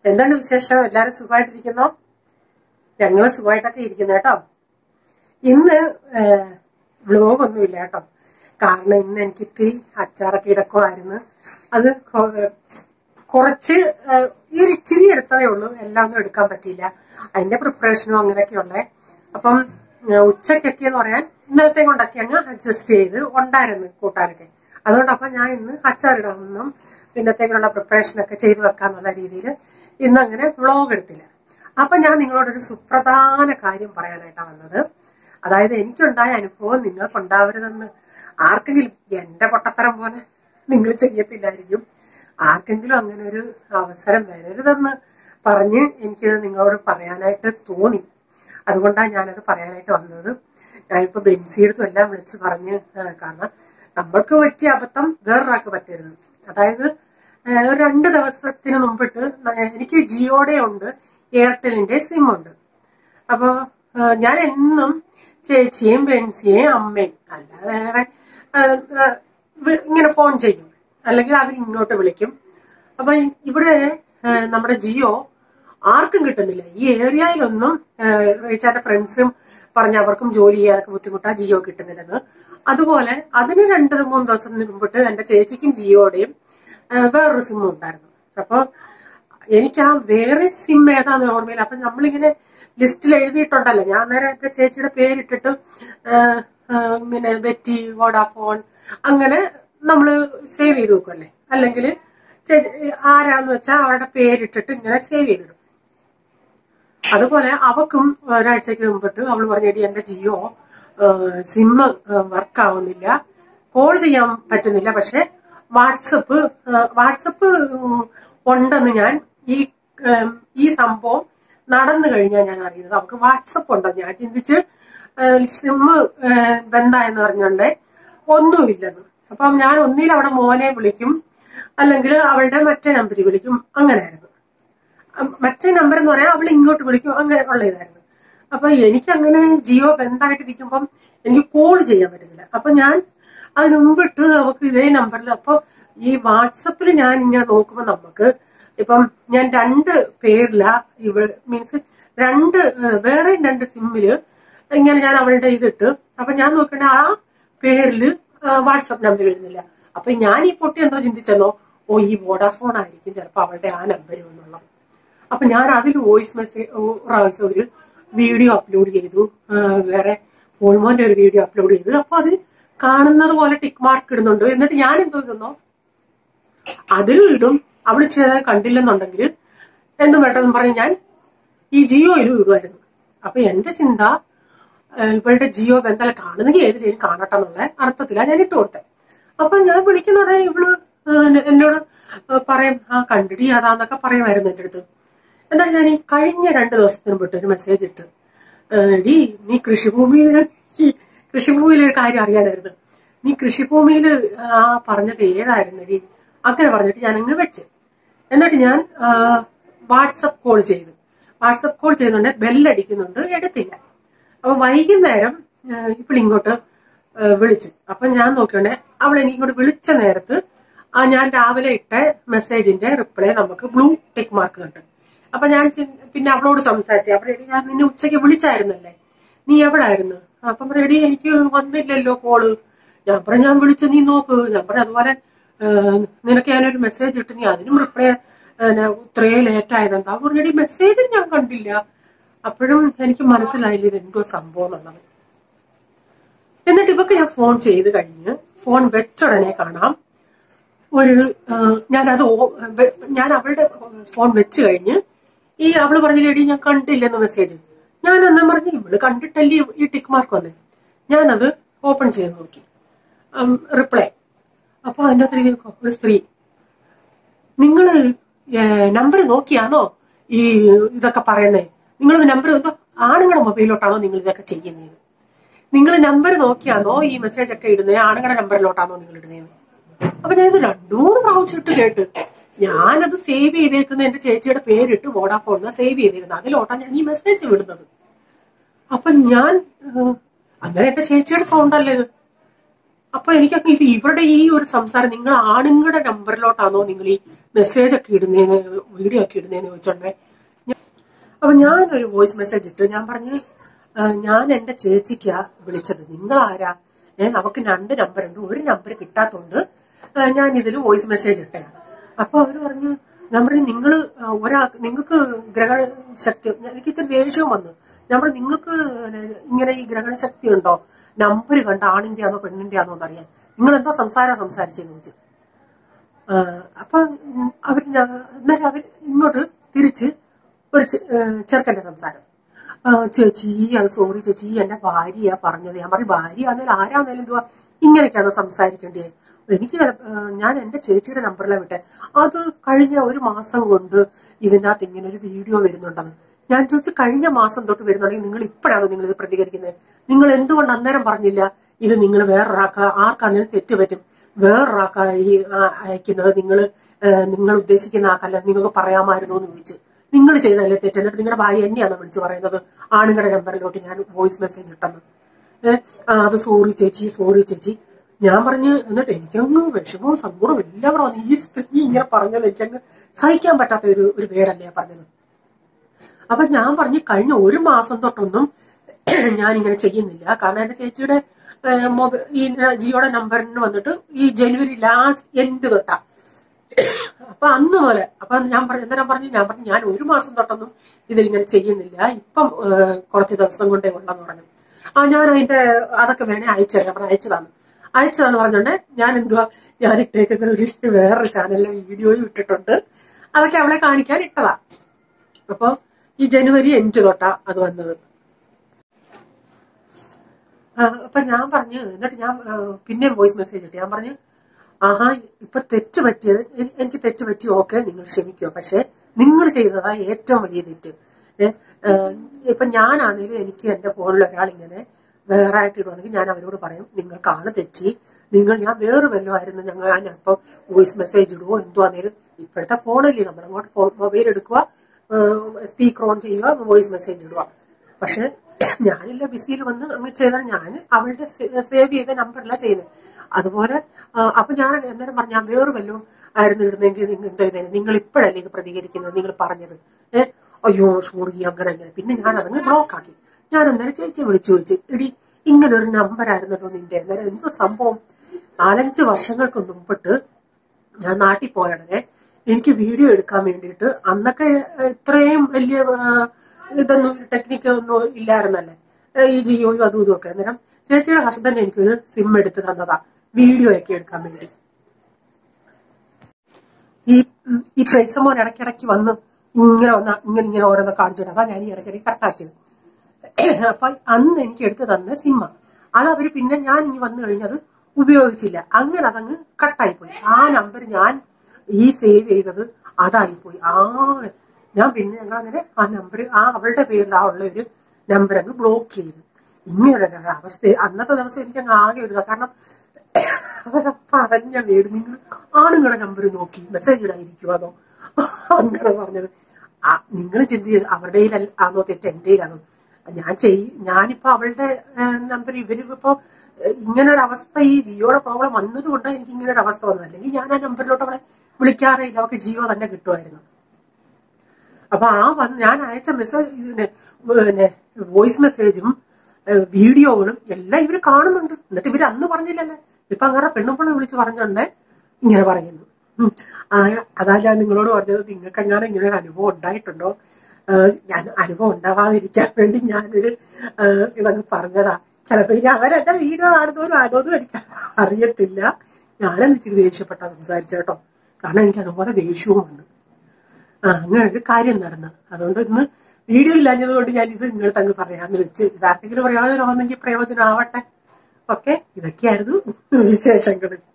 എന്താണ് വിശേഷം? എല്ലാരും സുഖമായിട്ടിരിക്കുന്നോ? ഞങ്ങള് സുഖമായിട്ടൊക്കെ ഇരിക്കുന്നു കേട്ടോ. ഇന്ന് വ്ലോഗൊന്നുമില്ല കേട്ടോ. കാരണം ഇന്ന് എനിക്ക് ഇത്തിരി അച്ചാറൊക്കെ ഇടക്കുമായിരുന്നു. അത് കുറച്ച് ഈ ഇച്ചിരി എടുത്തതേ ഉള്ളൂ, എല്ലാം ഒന്നും എടുക്കാൻ പറ്റിയില്ല. അതിന്റെ പ്രിപ്പറേഷനും അങ്ങനെയൊക്കെയുള്ളേ. അപ്പം ഉച്ചക്കൊക്കെ എന്ന് പറയാൻ ഇന്നലത്തെ കൊണ്ടൊക്കെ അങ്ങ് അഡ്ജസ്റ്റ് ചെയ്ത് ഉണ്ടായിരുന്നു കൂട്ടാനൊക്കെ. അതുകൊണ്ടപ്പം ഞാൻ ഇന്ന് അച്ചാറിടാമെന്നും പിന്നത്തേക്കുള്ള പ്രിപ്പറേഷനൊക്കെ ചെയ്ത് വെക്കാന്നുള്ള രീതിയിൽ ഇന്നങ്ങനെ വ്ലോഗ് എടുത്തില്ല. അപ്പൊ ഞാൻ നിങ്ങളോടൊരു സുപ്രധാന കാര്യം പറയാനായിട്ടാണ് വന്നത്. അതായത് എനിക്കുണ്ടായ അനുഭവം നിങ്ങൾക്കുണ്ടാവരുതെന്ന്. ആർക്കെങ്കിലും എന്റെ പൊട്ടത്തരം പോലെ നിങ്ങൾ ചെയ്യത്തില്ലായിരിക്കും. ആർക്കെങ്കിലും അങ്ങനെ ഒരു അവസരം വരരുതെന്ന് പറഞ്ഞ് എനിക്കത് നിങ്ങളോട് പറയാനായിട്ട് തോന്നി. അതുകൊണ്ടാണ് ഞാനത് പറയാനായിട്ട് വന്നത്. ഞാനിപ്പോ ബെൻസിയെടുത്തും എല്ലാം വിളിച്ച് പറഞ്ഞ്, കാരണം നമ്മൾക്ക് പറ്റിയ അബദ്ധം വേറൊരാൾക്ക് പറ്റരുത്. അതായത് ഒരു 2 ദിവസത്തിന് മുമ്പിട്ട് എനിക്ക് ജിയോടെ ഉണ്ട്, എയർടെലിന്റെ സിം ഉണ്ട്. അപ്പൊ ഞാൻ എന്നും ചേച്ചിയെയും ബെൻസിയെയും അമ്മയും അല്ലാതെ വേറെ ഇങ്ങനെ ഫോൺ ചെയ്യും, അല്ലെങ്കിൽ അവർ ഇങ്ങോട്ട് വിളിക്കും. അപ്പൊ ഇവിടെ നമ്മുടെ ജിയോ ആർക്കും കിട്ടുന്നില്ല. ഈ ഏരിയയിലൊന്നും റീച്ചാന്റെ ഫ്രണ്ട്സും പറഞ്ഞ അവർക്കും ജോലി ചെയ്യാനൊക്കെ ബുദ്ധിമുട്ടാ, ജിയോ കിട്ടുന്നില്ലെന്ന്. അതുപോലെ അതിന് 2-3 ദിവസം മുമ്പിട്ട് എന്റെ ചേച്ചിക്കും ജിയോയുടെയും വേറൊരു സിം ഉണ്ടായിരുന്നു. അപ്പൊ എനിക്ക് ആ വേറെ സിം ഏതാന്ന് ഓർമ്മയില്ല. അപ്പൊ നമ്മളിങ്ങനെ ലിസ്റ്റിൽ എഴുതിയിട്ടുണ്ടല്ലോ, ഞാൻ നേരെ എന്റെ ചേച്ചിയുടെ പേരിട്ടിട്ട് പിന്നെ ബെറ്റി, വോഡാഫോൺ അങ്ങനെ നമ്മള് സേവ് ചെയ്ത് വെക്കുമല്ലേ, അല്ലെങ്കിൽ ആരാന്ന് വെച്ചാൽ അവരുടെ പേരിട്ടിട്ട് ഇങ്ങനെ സേവ് ചെയ്തിടും. അതുപോലെ അവക്കും ഒരാഴ്ചക്ക് മുമ്പിട്ട് അവള് പറഞ്ഞേടി എന്റെ ജിയോ സിം വർക്ക് ആവുന്നില്ല, കോൾ ചെയ്യാൻ പറ്റുന്നില്ല, പക്ഷെ വാട്സപ്പ് ഉണ്ടെന്ന് ഞാൻ ഈ സംഭവം നടന്നു കഴിഞ്ഞാൽ ഞാൻ അറിയുന്നത്. അവർക്ക് വാട്സപ്പ് ഉണ്ടെന്ന് ഞാൻ ചിന്തിച്ച് സിം ബന്ധായെന്ന് പറഞ്ഞോണ്ടേ ഒന്നുമില്ലെന്ന്. അപ്പം ഞാൻ ഒന്നിൽ അവിടെ മോനെ വിളിക്കും, അല്ലെങ്കിൽ അവളുടെ മറ്റേ നമ്പറിൽ വിളിക്കും. അങ്ങനെയായിരുന്നു. മറ്റേ നമ്പർ എന്ന് പറയാൻ അവൾ ഇങ്ങോട്ട് വിളിക്കും, അങ്ങനെ ഉള്ള ഇതായിരുന്നു. അപ്പൊ എനിക്കങ്ങനെ ജിയോ ബന്ധായിട്ടിരിക്കുമ്പം എനിക്ക് കോൾ ചെയ്യാൻ പറ്റുന്നില്ല. അപ്പൊ ഞാൻ അതിന് മുമ്പിട്ട് അവക്ക് ഇതേ നമ്പറിൽ, അപ്പൊ ഈ വാട്സപ്പിൽ ഞാൻ ഇങ്ങനെ നോക്കുമ്പോ നമുക്ക് ഇപ്പം ഞാൻ 2 പേരില മീൻസ് വേറെ 2 സിമ്മില് ഇങ്ങനെ ഞാൻ അവളുടെ ഇതിട്ട്, അപ്പൊ ഞാൻ നോക്കണ്ട ആ പേരില് വാട്സപ്പ് നമ്പർ വരുന്നില്ല. അപ്പൊ ഞാൻ ഈ പൊട്ടി എന്തോ ചിന്തിച്ചെന്നോ, ഓ ഈ വോഡാഫോൺ ആയിരിക്കും ചിലപ്പോ അവളുടെ ആ നമ്പർ എന്നുള്ളത്. അപ്പൊ ഞാൻ അതിൽ വോയിസ് മെസ്സേജ് ഒരു വീഡിയോ അപ്ലോഡ് ചെയ്തു, വേറെ ഫോൾമോന്റെ ഒരു വീഡിയോ അപ്ലോഡ് ചെയ്തു. അപ്പൊ അത് കാണുന്നത് പോലെ ടിക്ക് മാർക്ക് ഇടുന്നുണ്ട്. എന്നിട്ട് ഞാൻ എന്തോ ഇടുന്നോ അതിലും ഇടും. അവള് ചില കണ്ടില്ലെന്നുണ്ടെങ്കിൽ എന്തും വേണ്ടെന്ന് പറഞ്ഞ് ഞാൻ ഈ ജിയോയിലും ഇടുമായിരുന്നു. അപ്പൊ എന്റെ ചിന്ത, ഇവളുടെ ജിയോ ബന്ധം കാണുന്നെങ്കിൽ ഏതിലേലും കാണട്ടെ എന്നുള്ള അർത്ഥത്തിലാണ് ഞാൻ ഇട്ട് കൊടുത്തത്. അപ്പൊ ഞാൻ വിളിക്കുന്നോടെ ഇവള് എന്നോട് പറയും, ആ കണ്ടിടി അതാന്നൊക്കെ പറയുമായിരുന്നു എന്റെ അടുത്ത്. എന്താണ് ഞാൻ ഈ കഴിഞ്ഞ 2 ദിവസത്തിന് മുമ്പ് ഒരു മെസ്സേജ് ഇട്ട്, ഡി നീ കൃഷിഭൂമിയിലൊരു കാര്യം അറിയാനായിരുന്നു, നീ കൃഷിഭൂമിയിൽ പറഞ്ഞത് ഏതായിരുന്നു ഡി, അങ്ങനെ പറഞ്ഞിട്ട് ഞാൻ അങ്ങ് വെച്ച്. എന്നിട്ട് ഞാൻ വാട്സപ്പ് കോൾ ചെയ്യുന്നുണ്ട്, ബെല്ലടിക്കുന്നുണ്ട്, എടുത്തില്ല. അപ്പൊ വൈകുന്നേരം ഇവളിങ്ങോട്ട് വിളിച്ച്. അപ്പൊ ഞാൻ നോക്കിയോണ്ടേ അവൾ എനിക്കിങ്ങോട്ട് വിളിച്ച നേരത്ത് ഞാൻ രാവിലെ ഇട്ട മെസ്സേജിന്റെ റിപ്ലൈ നമുക്ക് ബ്ലൂ ടിക്ക് മാർക്ക് കണ്ടു. അപ്പൊ ഞാൻ പിന്നെ അവളോട് സംസാരിച്ചു. അപ്പൊ റെഡി ഞാൻ നിന്നെ ഉച്ചയ്ക്ക് വിളിച്ചായിരുന്നല്ലേ, നീ എവിടായിരുന്നു? അപ്പം റെഡി എനിക്ക് വന്നില്ലല്ലോ കോള്. ഞാൻ പറഞ്ഞു ഞാൻ വിളിച്ചു, നീ നോക്ക്. ഞാൻ പറഞ്ഞു അതുപോലെ നിനക്ക് ഞാനൊരു മെസ്സേജ് ഇട്ട്, നീ അതിനും റിപ്ലൈ ഇത്രയും ലേറ്റ് ആയതെന്താ? റെഡി മെസ്സേജ് ഞാൻ കണ്ടില്ല. അപ്പോഴും എനിക്ക് മനസ്സിലായില്ല ഇത് എന്തോ സംഭവം എന്നുള്ളത്. എന്നിട്ട് ഇവക്ക് ഞാൻ ഫോൺ ചെയ്ത് കഴിഞ്ഞ് ഫോൺ വെച്ചുടനെ കാണാം ഞാൻ അവളുടെ ഫോൺ വെച്ച് കഴിഞ്ഞ് അവള് പറഞ്ഞില്ലേടി ഞാൻ കണ്ടില്ലെന്ന് മെസ്സേജ്. ഞാൻ എന്നാ പറഞ്ഞു ഇവള് കണ്ടിട്ടല്ലേ ഈ ടിക്ക് മാർക്ക് വന്നേ. ഞാനത് ഓപ്പൺ ചെയ്ത് നോക്കി റിപ്ലൈ. അപ്പൊ അതിന്റെ ഒരു സ്ത്രീ, നിങ്ങള് നമ്പർ നോക്കിയാണോ ഈ ഇതൊക്കെ പറയുന്നേ? നിങ്ങളത് നമ്പർ ആണുങ്ങളുടെ മൊബൈലിലോട്ടാണോ നിങ്ങൾ ഇതൊക്കെ ചെയ്യുന്നത്? നിങ്ങൾ നമ്പർ നോക്കിയാണോ ഈ മെസ്സേജ് ഒക്കെ ഇടുന്നത്? ആണുങ്ങളുടെ നമ്പറിലോട്ടാണോ നിങ്ങൾ ഇടുന്നത്? അപ്പൊ ഞാൻ ഇത് 2-3 പ്രാവശ്യം ഇട്ട് കേട്ട്, ഞാനത് സേവ് ചെയ്തേക്കുന്ന എന്റെ ചേച്ചിയുടെ പേരിട്ട് വോഡാഫോണിന് സേവ് ചെയ്തേക്കുന്നത്, അതിലോട്ടാണ് ഞാൻ ഈ മെസ്സേജ് വിടുന്നത്. അപ്പൊ ഞാൻ അങ്ങനെ എന്റെ ചേച്ചിയുടെ സൗണ്ട് അല്ലേ ഇത്. അപ്പൊ എനിക്കൊക്കെ ഇത് ഇവരുടെ ഈ ഒരു സംസാരം, നിങ്ങൾ ആണുങ്ങളുടെ നമ്പറിലോട്ടാണോ നിങ്ങൾ ഈ മെസ്സേജ് ഒക്കെ ഇടുന്നതിന് വീഡിയോ ഒക്കെ ഇടുന്നതിന് ചോദിച്ചോണ്ടേ. അപ്പൊ ഞാനൊരു വോയിസ് മെസ്സേജ് ഇട്ട് ഞാൻ പറഞ്ഞു, ഞാൻ എന്റെ ചേച്ചിക്കാ വിളിച്ചത്, നിങ്ങളാരാ? അവക്ക് 2 നമ്പറുണ്ട്, ഒരു നമ്പർ കിട്ടാത്തോണ്ട് ഞാൻ ഇതിൽ വോയിസ് മെസ്സേജ് ഇട്ടേ. അപ്പൊ അവര് പറഞ്ഞു, ഞാൻ പറഞ്ഞു നിങ്ങള് നിങ്ങൾക്ക് ഗ്രഹണ ശക്തി, എനിക്ക് ഇത്തിരി ദേഷ്യവും വന്നു. ഞാൻ പറഞ്ഞു നിങ്ങൾക്ക് ഇങ്ങനെ ഈ ഗ്രഹണ ശക്തി ഉണ്ടോ? നമ്പർ കണ്ട ആണിന്റെ ആണോ പെണ്ണിന്റെ ആണോ എന്നറിയാൻ നിങ്ങൾ എന്താ സംസാരിച്ചെന്ന് ചോദിച്ചു. അപ്പൊ അന്നേരം അവർ ഇങ്ങോട്ട് തിരിച്ച് ഒരു ചെറുക്കന്റെ സംസാരം, ചേച്ചി അത് സോറി ചേച്ചി, എന്റെ ഭാര്യയാ പറഞ്ഞത്. ഞാൻ പറയും ഭാര്യയാന്നേലും ആരാന്നേലും എന്തുവാ ഇങ്ങനെയൊക്കെയാണോ സംസാരിക്കേണ്ടത്? ഞാൻ എന്റെ ചേച്ചിയുടെ നമ്പറിലാണ് വിട്ടെ. അത് കഴിഞ്ഞ 1 മാസം കൊണ്ട് ഇതിനകത്ത് ഇങ്ങനെ ഒരു വീഡിയോ വരുന്നുണ്ടെന്ന്. ഞാൻ ചോദിച്ചു, കഴിഞ്ഞ മാസം തൊട്ട് വരുന്നുണ്ടെങ്കിൽ നിങ്ങൾ ഇപ്പോഴാണോ നിങ്ങൾ ഇത് പ്രതികരിക്കുന്നത്? നിങ്ങൾ എന്തുകൊണ്ട് അന്നേരം പറഞ്ഞില്ല ഇത് നിങ്ങൾ ആർക്കാന്നേലും തെറ്റ് പറ്റും, വേറൊരാൾക്കായി അയക്കുന്നത് നിങ്ങൾ ഉദ്ദേശിക്കുന്ന ആൾക്കല്ല, നിങ്ങൾക്ക് പറയാമായിരുന്നു എന്ന് ചോദിച്ചു. നിങ്ങൾ ചെയ്തല്ലേ തെറ്റ്? എന്നിട്ട് നിങ്ങളുടെ ഭാര്യ എന്നെയാണോ വിളിച്ച് പറയുന്നത് ആണുങ്ങളുടെ നമ്പറിലോട്ട് ഞാൻ വോയിസ് മെസ്സേജ് ഇട്ടെന്ന്? അത് സോറി ചേച്ചി. ഞാൻ പറഞ്ഞു, എന്നിട്ട് എനിക്കങ്ങ് വിഷമവും സങ്കടവും എല്ലാവരും വന്നു. ഈ സ്ത്രീ ഇങ്ങനെ പറഞ്ഞത് എനിക്കങ്ങ് സഹിക്കാൻ പറ്റാത്ത ഒരു വേടല്ലേ പറഞ്ഞത്. അപ്പൊ ഞാൻ പറഞ്ഞു, കഴിഞ്ഞ 1 മാസം തൊട്ടൊന്നും ഞാനിങ്ങനെ ചെയ്യുന്നില്ല. കാരണം എന്റെ ചേച്ചിയുടെ ഈ ജിയോയുടെ നമ്പറിന് വന്നിട്ട് ഈ ജനുവരി ലാസ്റ്റ് എൻഡ് തൊട്ടാ. അപ്പൊ അന്ന് പോലെ അപ്പൊ ഞാൻ പറഞ്ഞു ഞാൻ 1 മാസം തൊട്ടൊന്നും ഇതിലിങ്ങനെ ചെയ്യുന്നില്ല, ഇപ്പം കുറച്ച് ദിവസം കൊണ്ടേ ഉണ്ടെന്ന് പറഞ്ഞു. ഞാൻ അതൊക്കെ വേണേ അയച്ചതാന്ന് പറഞ്ഞോണ്ട് ഞാൻ ഇട്ടേക്കുന്ന വേറൊരു ചാനലിലെ വീഡിയോയും ഇട്ടിട്ടുണ്ട്. അതൊക്കെ അവളെ കാണിക്കാൻ ഇട്ടതാ. അപ്പൊ ഈ ജനുവരി 5 തൊട്ടാ അത് വന്നത്. അപ്പൊ ഞാൻ പറഞ്ഞു, എന്നിട്ട് ഞാൻ പിന്നെ വോയിസ് മെസ്സേജ് ഇട്ടു. ഞാൻ പറഞ്ഞു, ആഹാ ഇപ്പൊ എനിക്ക് തെറ്റ് പറ്റി, ഓക്കെ നിങ്ങൾ ക്ഷമിക്കുക, പക്ഷെ നിങ്ങൾ ചെയ്തതാ ഏറ്റവും വലിയ തെറ്റ്. ഇപ്പൊ ഞാനാണേലും എനിക്ക് എന്റെ ഫോണിൽ ഒരാൾ ഇങ്ങനെ വേറെ ആയിട്ട് ഇടുവാണെങ്കിൽ ഞാൻ അവരോട് പറയും, നിങ്ങൾക്കാണ് തെറ്റി, ഞാൻ വേറെ വല്ലതും ആയിരുന്നു, ഞാനിപ്പോ വോയിസ് മെസ്സേജ് ഇടുവോ എന്തുവാന്നേലും. ഇപ്പോഴത്തെ ഫോണല്ലേ, നമ്മളങ്ങോട്ട് മൊബൈൽ എടുക്കുക, സ്പീക്കർ ഓൺ ചെയ്യുക, വോയിസ് മെസ്സേജ് ഇടുക. പക്ഷെ ഞാനില്ല ബിസിയിൽ വന്ന് അങ്ങ് ചെയ്താൽ ഞാൻ അവളുടെ സേവ് ചെയ്ത നമ്പറിലാണ് ചെയ്യുന്നത്. അതുപോലെ അപ്പൊ ഞാൻ അന്നേരം പറഞ്ഞു, ഞാൻ വേറെ വല്ലതും ആയിരുന്നു ഇടുന്നെങ്കിൽ എന്താ ചെയ്തേ, നിങ്ങൾ ഇപ്പോഴല്ലേ ഇത് പ്രതികരിക്കുന്നത്, നിങ്ങൾ പറഞ്ഞത് അയ്യോ സോറി അങ്ങനെ. പിന്നെ ഞാൻ അതങ്ങ് ബ്ലോക്ക് ആക്കി. ഞാൻ അന്നേരം ചേച്ചിയെ വിളിച്ചു ചോദിച്ചു, എടി ഇങ്ങനെ ഒരു നമ്പർ ആയിരുന്നല്ലോ നിന്റെ, അന്നേരം എന്തോ സംഭവം? 4-5 വർഷങ്ങൾക്ക് മുമ്പിട്ട് ഞാൻ നാട്ടിൽ പോയാണേ, എനിക്ക് വീഡിയോ എടുക്കാൻ വേണ്ടിയിട്ട് അന്നൊക്കെ ഇത്രയും വലിയ ഇതൊന്നും ടെക്നിക്കൊന്നും ഇല്ലായിരുന്നല്ലേ, ഈ ജിയോയും അതും ഇതും ഒക്കെ. അന്നേരം ചേച്ചിയുടെ ഹസ്ബൻഡ് എനിക്കൊരു സിം എടുത്ത് തന്നതാ വീഡിയോ ഒക്കെ എടുക്കാൻ വേണ്ടി. ഈ പ്രൈസമോൻ ഇടയ്ക്കിടയ്ക്ക് വന്ന് ഇങ്ങനെ ഓരോന്ന് കാണിച്ചിട്ട് അതാ ഞാൻ ഈ ഇടയ്ക്കിടയ്ക്ക് കട്ടാക്കിയത്. അപ്പൊ അന്ന് എനിക്ക് എടുത്ത് തന്ന സിമ്മ അത് അവര് പിന്നെ ഞാൻ ഇനി വന്നു കഴിഞ്ഞത് ഉപയോഗിച്ചില്ല. അങ്ങനെ അതങ്ങ് കട്ടായിപ്പോയി. ആ നമ്പർ ഞാൻ ഈ സേവ് ചെയ്തത് അതായിപ്പോയി. ഞാൻ പിന്നെ ഞങ്ങളങ്ങനെ ആ നമ്പർ അവളുടെ പേരിൽ ഉള്ള ഒരു നമ്പർ അങ്ങ് ബ്ലോക്ക് ചെയ്തു. ഇങ്ങനെ അവസ്ഥ അന്നത്തെ ദിവസം എനിക്ക് അങ്ങ് ആകെ വരുന്നത്. കാരണം അവരെ പറഞ്ഞ വീട് നിങ്ങൾ ആണുങ്ങളുടെ നമ്പർ നോക്കി മെസ്സേജ് ഇടാതിരിക്കുമോ അതോ അങ്ങനെ പറഞ്ഞത്. നിങ്ങൾ അവരുടെ ആണോ തെറ്റ് എന്റെയിലാണോ? ഞാനിപ്പോ അവളുടെ നമ്പർ ഇവരിപ്പോ ഇങ്ങനെ ഒരു അവസ്ഥ, ഈ ജിയോയുടെ പ്രോബ്ലം വന്നത് കൊണ്ടാണ് എനിക്ക് ഇങ്ങനെ ഒരു അവസ്ഥ വന്നത്. അല്ലെങ്കിൽ ഞാൻ ആ നമ്പറിലോട്ട് അവളെ വിളിക്കാറേ ഇല്ല, അവൾക്ക് ജിയോ തന്നെ കിട്ടുമായിരുന്നു. അപ്പൊ ഞാൻ അയച്ച മെസ്സേജ് വോയിസ് മെസ്സേജും വീഡിയോകളും എല്ലാം ഇവര് കാണുന്നുണ്ട്. എന്നിട്ട് ഇവര് അന്ന് പറഞ്ഞില്ലല്ലേ, ഇപ്പൊ അങ്ങനെ പെണ്ണുമ്പളെ വിളിച്ച് പറഞ്ഞോണ്ടേ ഇങ്ങനെ പറയുന്നു. അതാ ഞാൻ നിങ്ങളോട് പറഞ്ഞത്, നിങ്ങൾക്ക് എങ്ങാനും ഇങ്ങനെ ഒരു അനുഭവം ഉണ്ടായിട്ടുണ്ടോ? ഞാൻ അനുഭവം ഉണ്ടാവാതിരിക്കാൻ വേണ്ടി ഞാനൊരു ഇതങ്ങ് പറഞ്ഞതാ. ചിലപ്പോ ഇനി അവരെന്റെ വീഡിയോ കാണുന്നവരും അതൊന്നും എനിക്ക് അറിയത്തില്ല. ഞാനെന്ന് ഇച്ചിരി ദേഷ്യപ്പെട്ടാ സംസാരിച്ചേട്ടോ, കാരണം എനിക്ക് അതുപോലെ ദേഷ്യവും വന്നു. അങ്ങനെ ഒരു കാര്യം നടന്നു. അതുകൊണ്ട് ഇന്ന് വീഡിയോ ഇല്ലാഞ്ഞത് കൊണ്ട് ഞാൻ ഇത് നിങ്ങൾക്ക് അങ്ങ് പറയാന്ന് വെച്ച്, ഇതാർക്കെങ്കിലും പ്രയോജനം വന്നെങ്കിൽ പ്രയോജനം ആവട്ടെ. ഓക്കെ, ഇതൊക്കെയായിരുന്നു വിശേഷങ്ങൾ.